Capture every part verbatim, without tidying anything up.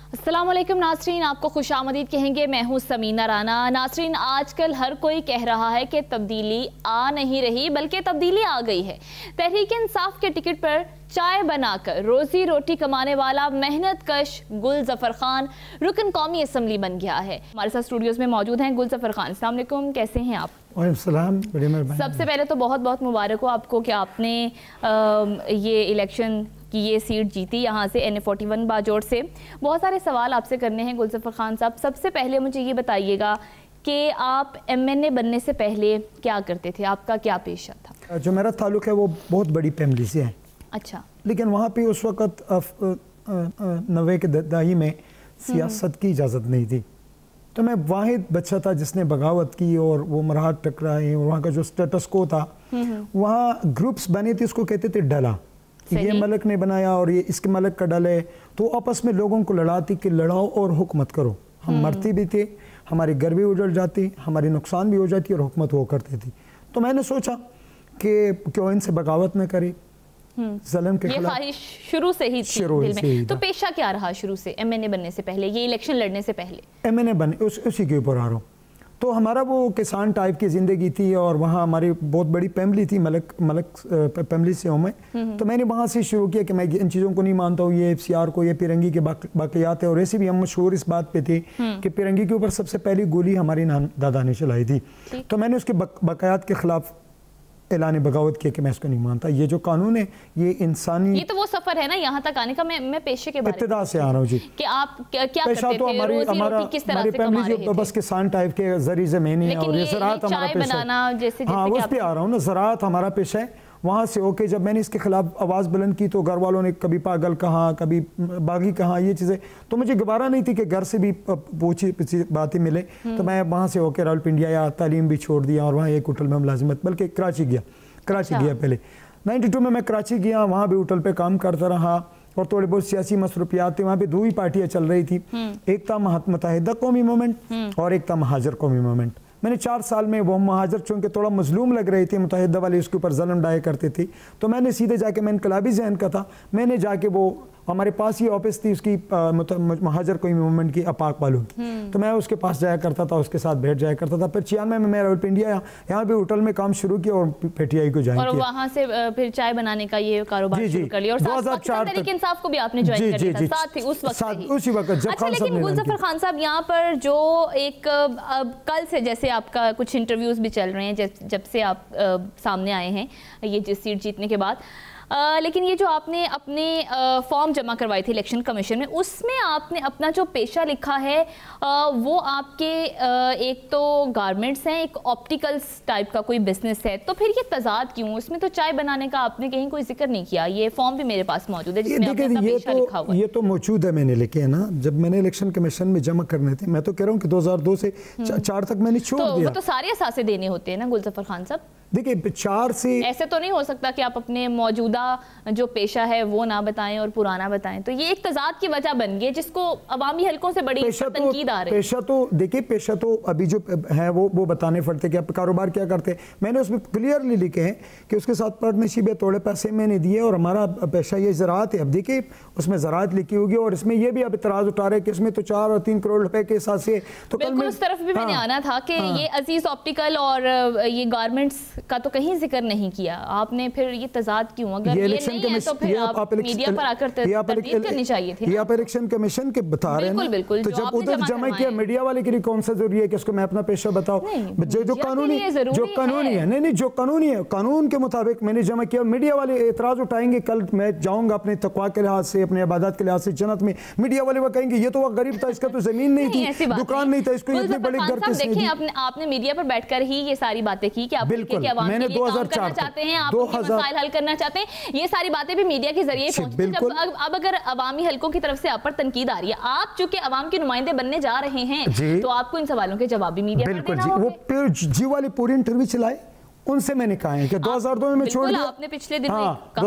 السلام علیکم ناظرین، آپ کو خوش آمدید کہیں گے، میں ہوں سمینہ رانا۔ ناظرین، آج کل ہر کوئی کہہ رہا ہے کہ تبدیلی آ نہیں رہی بلکہ تبدیلی آ گئی ہے۔ تحریک انصاف کے ٹکٹ پر چائے بنا کر روزی روٹی کمانے والا محنت کش گل ظفر خان رکن قومی اسمبلی بن گیا ہے۔ ہمارے ساتھ اسٹوڈیوز میں موجود ہیں گل ظفر خان۔ السلام علیکم، کیسے ہیں آپ؟ وعلیکم السلام، بڑی مہربانی۔ سب سے پہلے تو بہت بہت مبارک ہو آپ کو کہ آپ نے یہ الیکشن کی یہ سیٹ جیتی یہاں سے این اے فورٹی ون باجوڑ سے۔ بہت سارے سوال آپ سے کرنے ہیں گل ظفر خان صاحب۔ سب سے پہلے مجھے یہ بتائیے گا کہ آپ ایم این اے بننے سے پہلے کیا کرتے تھے، آپ کا کیا پیشہ تھا؟ جو میرا تعلق ہے وہ بہت بڑی فیملی سے ہے، اچھا، لیکن وہاں پہ اس وقت نوے کے دہائی میں سیاست کی اجازت نہیں تھی، تو میں واحد بچہ تھا جس نے بغاوت کی اور وہ مراحل ٹکرائے۔ وہاں کا جو سٹیٹس کو تھا، وہاں گروپس بنے تھے، اس کو کہتے تھے ڈلا، یہ ملک نے بنایا اور یہ اس کے ملک کا ڈل ہے، تو آپس میں لوگوں کو لڑاتی کہ لڑاؤ اور حکومت کرو۔ ہم مرتے بھی تھے، ہمارے گھر بھی اجڑ جاتی، ہماری نقصان بھی ہو جاتی اور حکومت وہ کرتی تھی۔ تو میں نے سوچا کہ کیوں ان سے بغاوت نہ کرے، ظلم کے خلاف۔ یہ خواہش شروع سے ہی تھی دل میں۔ تو پیشہ کیا رہا شروع سے ایم این اے بننے سے پہلے، یہ الیکشن لڑنے سے پہلے؟ ایم این اے بنے اسی کے اوپر آ رہا ہوں۔ تو ہمارا وہ کسان ٹائپ کی زندگی تھی اور وہاں ہماری بہت بڑی فیملی تھی، ملک ملک فیملی سے ہوں میں۔ تو میں نے وہاں سے شروع کیا کہ میں ان چیزوں کو نہیں مانتا ہوں، یہ ایف سی آر کو، یہ پیرنگی کے باقیات ہیں، اور ایسے بھی ہم مشہور اس بات پہ تھے کہ پیرنگی کے اوپر سب سے پہلی گولی ہماری دادا نے چلائی تھی۔ تو میں نے اس کے باقیات کے خلاف اعلان بغاوت کیا کہ میں اس کو نہیں مانتا۔ یہ جو قانون ہے یہ انسانی، یہ تو وہ سفر ہے نا یہاں تک آنے کا۔ میں میں پیشے کے بارے میں ابتدا سے آ رہا ہوں جی، کہ آپ کیا کرتے تھے، روزی روٹی کس طرح سے کما رہے تھے؟ بس کسان ٹائپ کے زرعی زمینیں اور یہ زراعت ہمارا پیشہ ہے۔ ہاں اس پہ آ رہا ہوں نا، زراعت ہمارا پیشہ ہے۔ وہاں سے ہو کے جب میں نے اس کے خلاف آواز بلند کی تو گھر والوں نے کبھی پاگل کہا، کبھی باغی کہا، یہ چیزیں تو مجھے گوارا نہیں تھی کہ گھر سے بھی پوچھی پچھی باتیں ملے۔ تو میں وہاں سے ہو کے راولپنڈیا یا تعلیم بھی چھوڑ دیا اور وہاں ایک ہوٹل میں ملازمت، بلکہ کراچی گیا کراچی گیا پہلے نائنٹی ٹو میں میں کراچی گیا، وہاں بھی ہوٹل پہ کام کرتا رہا اور تھوڑے بہت سیاسی مصروفیات تھے۔ وہاں پہ دو ہی پارٹیاں چل رہی تھی، ایک تھا متحدہ قومی مومنٹ اور ایک تھا مہاجر قومی مومنٹ۔ میں نے چار سال میں وہ مہاجر چونکہ تھوڑا مظلوم لگ رہے تھے، متحدہ والے اس کے اوپر ظلم ڈائے کرتے تھے، تو میں نے سیدھے جا کے، میں انقلابی ذہن کا تھا، میں نے جا کے وہ ہمارے پاس ہی آفس تھی اس کی مہاجر قومی موومنٹ کی، اپاک والوں کی، تو میں اس کے پاس جایا کرتا تھا، اس کے ساتھ بیٹھ جایا کرتا تھا۔ پھر چھیانوے میں میں راولپنڈیا یہاں پہ ہوٹل میں کام شروع کیا اور پی ٹی آئی کو جوائن کیا، اور وہاں سے پھر چائے بنانے کا یہ کاروبار شروع کر لیا، اور ساتھ تحریک انصاف کو بھی آپ نے جوائن کر لیا تھا ساتھ ہی اس وقت ہی۔ اسی وقت جب اچھا، لیکن گل ظفر خان صاحب یہاں پر جو ایک کل سے جیسے آپ کا کچھ انٹرویوز بھی چل رہے ہیں جب سے آپ سامنے آئے ہیں یہ سیٹ جیتنے کے بعد، لیکن یہ جو آپ نے اپنے فارم جمع کروائی تھی الیکشن کمیشن میں، اس میں آپ نے اپنا جو پیشہ لکھا ہے وہ آپ کے ایک تو گارمنٹس ہیں، ایک آپٹیکلز ٹائپ کا کوئی بزنس ہے، تو پھر یہ تضاد کیوں؟ اس میں تو چائے بنانے کا آپ نے کہیں کوئی ذکر نہیں کیا۔ یہ فارم بھی میرے پاس موجود ہے جس میں آپ نے اپنا پیشہ لکھا ہوا ہے۔ یہ تو موجود ہے، میں نے لکھے ہیں نا، جب میں نے الیکشن کمیشن میں جمع کرنے تھے، میں تو کہہ رہا ہوں کہ دو ہزار دو سے چار تک میں نے چھوڑ دیا۔ وہ تو سارے اثاثے دینے ہوتے ہیں نا گل ظفر خان صاحب؟ دیکھیں چار سے ایسے تو نہیں ہو سکتا کہ آپ اپنے موجودہ جو پیشہ ہے وہ نہ بتائیں اور پرانا بتائیں، تو یہ ایک تضاد کی وجہ بن گئی جس کو عوامی حلقوں سے بڑی تنقید آ رہی ہے۔ پیشہ تو دیکھیں، پیشہ تو ابھی جو ہے وہ وہ بتانے پڑتے کہ آپ کاروبار کیا کرتے ہیں۔ میں نے اس میں کلیئرلی لکھے ہیں کہ اس کے ساتھ پارٹنرشپ ہے، تھوڑے پیسے میں نے دیے اور ہمارا پیشہ یہ زراعت ہے۔ اب دیکھیں اس میں زراعت لکھی ہوگی اور اس میں یہ بھی اب اعتراض اٹھا رہے کہ اس میں تو چار اور تین کروڑ روپے کے حساب سے، تو بالکل اس طرف بھی میں نے آنا تھا کہ یہ عزیز آپٹیکل اور یہ گارمنٹس کا تو کہیں ذکر نہیں کیا آپ نے، پھر یہ تضاد کیوں؟ اگر یہ نہیں ہے تو پھر آپ میڈیا پر آ کر تردید کرنی چاہیے تھی۔ یہ آپ الیکشن کمیشن کے بتا رہے ہیں، بالکل، تو جب ادھر جمع کیا میڈیا والے کے لیے کون سا ضروری ہے کہ اس کو میں اپنا پیشہ بتاؤ؟ جو قانونی جو قانونی ہے، نہیں نہیں جو قانونی ہے، قانون کے مطابق میں نے جمع کیا۔ میڈیا والے اعتراض اٹھائیں گے، کل میں جاؤں گا اپنے تقویٰ کے لحاظ سے، اپنے عبادات کے لحاظ سے جنت میں، میڈیا والے وہ کہیں گے یہ تو وہ غریب تھا، اس کا تو زمین نہیں تھی، دکان نہیں تھا، اس کو اتنے بڑے گھر کس نے دی؟ آپ نے میڈیا پر بیٹھ کر ہی یہ ساری باتیں کی کہ آپ عوام کے لیے کام کرنا چاہتے ہیں، آپ اپنے مسائل حل کرنا چاہتے ہیں، یہ ساری باتیں بھی میڈیا کے ذریعے پہنچتی ہیں۔ اب اگر عوامی حلقوں کی طرف سے آپ پر تنقید آ رہی ہے، آپ چونکہ عوام کے نمائندے بننے جا رہے ہیں تو آپ کو ان سوالوں کے جواب بھی میڈیا پر دینا ہوگا۔ وہ پھر جی والی پوری انٹرویو چلائے، ان سے میں نے کہا ہے کہ دو ہزار دو میں میں چھوڑ دیا، آپ نے پچھلے دن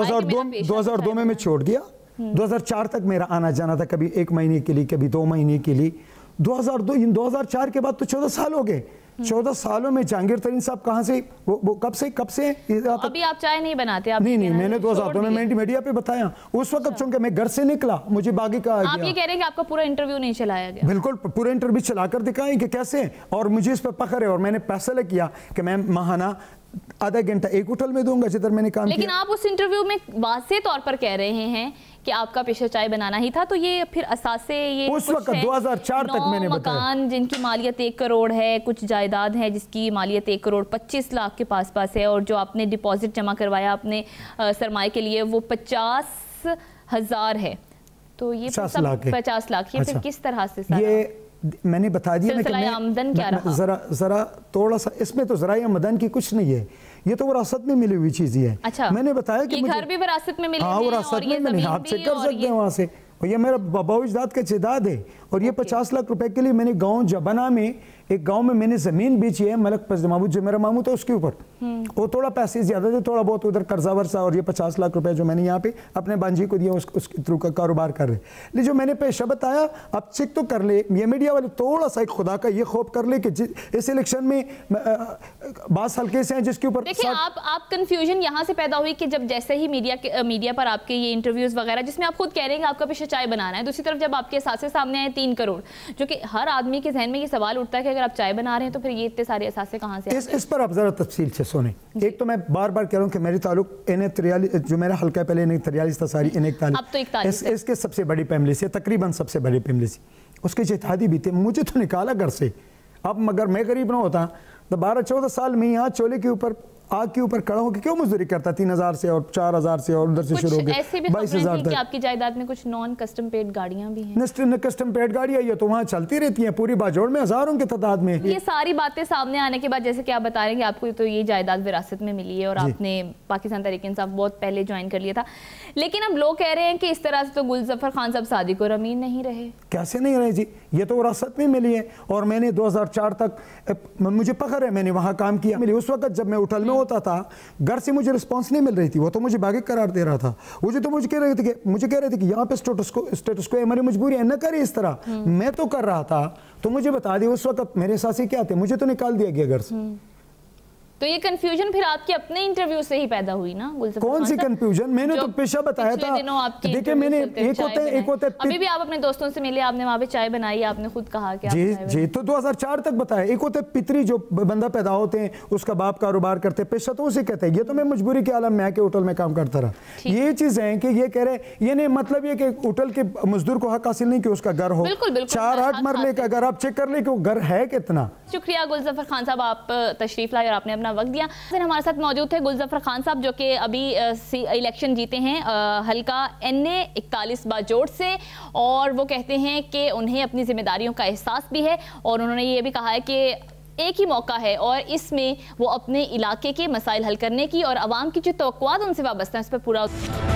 دو ہزار دو میں میں چھوڑ دیا، دو ہزار چار تک میرا آنا جانا تھا، کبھی ایک مہینے کے لیے، کبھی دو مہینے کے لیے۔ دو ہزار دو دو ہزار چار کے بعد تو چودہ سال ہو گئے، चौदह सालों में जहांगीर तरीन साहब कहाँ से, वो, वो कब से कब से अभी आप चाय नहीं बनाते? आप नहीं नहीं मैंने दो हजार दो में मैंने मीडिया पे बताया उस वक्त, चूंकि मैं घर से निकला मुझे बागी का आ गया। आप ये कह रहे हैं कि आपका पूरा इंटरव्यू नहीं चलाया गया? बिल्कुल पूरा इंटरव्यू चलाकर दिखाएं कि कैसे, और मुझे इस पर फख्र है और मैंने फैसला किया कि मैं महाना आधा घंटा एक होटल में दूंगा जिधर मैंने काम लेकिन किया। आप उस इंटरव्यू में वाज़ेह तौर पर कह रहे हैं कि आपका पेशा चाय बनाना ही था, तो ये फिर असासे ये उस वक्त दो हज़ार चार तक मैंने बताया, मकान जिनकी मालियत एक करोड़ है, कुछ जायदाद है जिसकी मालियत एक करोड़ पच्चीस लाख के पास पास है, और जो आपने डिपॉजिट जमा करवाया अपने सरमाए के लिए वो पचास हजार है, तो ये पचास लाख पचास लाख ये फिर किस तरह से सारा? ये मैंने बता दिया ना कि मैं, आमदन क्या रहा? जरा जरा थोड़ा सा इसमें तो जरा आमदन की कुछ नहीं है, ये तो विरासत में मिली हुई चीज ही है। अच्छा, मैंने बताया कि घर भी विरासत में मिले, हाँ विरासत में मिली, आप चेक कर सकते हैं वहाँ से, और ये मेरा बाबा इजदाद का जायदाद है, और ये पचास लाख रुपए के लिए मैंने गांव जबना में एक गांव में मैंने जमीन बेची है, मलक पस मामू जो मेरा मामू था उसके ऊपर, वो थोड़ा पैसे ज्यादा थे, थोड़ा बहुत उधर कर्जा वर्जा, और ये पचास लाख रुपए जो मैंने यहाँ पे अपने बांझी को दिया, उस, उसके थ्रू का कारोबार कर रहे। लेकिन जो मैंने पेशा बताया अब चेक तो कर ले, ये मीडिया वाले थोड़ा सा एक खुदा का ये खौफ कर ले कि इस इलेक्शन में बास हल्के से हैं जिसके ऊपर। देखिए आप आप कंफ्यूजन यहाँ से पैदा हुई कि जब जैसे ही मीडिया के मीडिया पर आपके ये इंटरव्यूज वगैरह जिसमें आप खुद कह रहे हैं कि आपका पेशा चाय बनाना है, दूसरी तरफ जब आपके असासे सामने आए तीन करोड़, जो कि हर आदमी के जहन में ये सवाल उठता है कि अगर आप चाय बना रहे हैं तो फिर ये इतने सारे असासे कहाँ से? इस, इस पर आप जरा तफसील से सुने। एक तो मैं बार बार कह रहा हूँ कि मेरे ताल्लुक एन तिरयालीस जो मेरा हल्का पहले एन तिरयालीस था सारी एन इकतालीस, इसके सबसे बड़ी फैमिली से, तकरीबन सबसे बड़ी फैमिली से, उसके जिहादी भी थे, मुझे तो निकाला घर से। अब मगर मैं गरीब ना होता तो बारह चौदह साल में यहाँ चोले के ऊपर आग के ऊपर खड़ा होकर क्यों मजदूरी करता, तीन हजार से और चार हजार से और उधर से शुरू हो गए बाईस हजार तक। आपकी जायदाद में कुछ नॉन कस्टम पेड गाड़ियां भी हैं? कस्टम पेड गाड़ियां ये तो वहाँ चलती रहती हैं पूरी बाजोड़ में, हजारों के तादाद में। ये सारी बातें सामने आने के बाद जैसे कि आप बता रहे हैं कि आपको तो ये जायदाद विरासत में मिली है और आपने पाकिस्तान तहरीक इंसाफ बहुत पहले ज्वाइन कर लिया था, लेकिन अब लोग कह रहे हैं कि इस तरह से तो गुल जफर खान साहब सादिक और अमीन नहीं रहे। कैसे नहीं रहे जी, ये तो विरासत में मिली है, और मैंने दो हजार चार तक मुझे फख्र है मैंने वहाँ काम किया। उस वक्त जब मैं होटल में होता था घर से मुझे रिस्पांस नहीं मिल रही थी, वो तो मुझे बागी करार दे रहा था, मुझे तो मुझे कह रहे थे कि मुझे कह रहे थे कि यहाँ पे स्टेटस को स्टेटस को हमारी मजबूरी है, न करे इस तरह। मैं तो कर रहा था, तो मुझे बता दिया उस वक्त मेरे साथी क्या थे, मुझे तो निकाल दिया गया घर से। तो ये कंफ्यूजन फिर आपके अपने इंटरव्यू से ही पैदा हुई ना? कौन सी कंफ्यूजन? मैंने तो पेशा बताया था। देखिए मैंने एक होता है एक होता है अभी भी आप अपने दोस्तों से मिले, आपने वहाँ पे चाय बनाई, आपने खुद कहा कि जी जी तो दो हज़ार चार तक बताया। एक होता है पितरी जो बंदा पैदा होते हैं उसका बाप कारोबार करते, पेशा तो उसे कहते हैं। ये तो मैं मजबूरी के आलम में आके होटल में काम करता रहा। ये चीज है कि ये कह रहे ये नहीं मतलब ये कि होटल के मजदूर को हक हासिल नहीं कि उसका घर हो, चार आठ मरले का घर, आप चेक कर ले कि वो घर है कितना। शुक्रिया गुल जफर खान साहब, आप तशरीफ लाए और आपने अपना वक्त दिया। हमारे साथ मौजूद थे गुल जफर खान साहब जो कि अभी इलेक्शन जीते हैं हल्का एन ए इकतालीस बाजोड़ से, और वो कहते हैं कि उन्हें अपनी जिम्मेदारियों का एहसास भी है, और उन्होंने ये भी कहा है कि एक ही मौका है और इसमें वो अपने इलाके के मसाइल हल करने की और आवाम की जो तवक्कुआत उनसे वाबस्ता है उस पर पूरा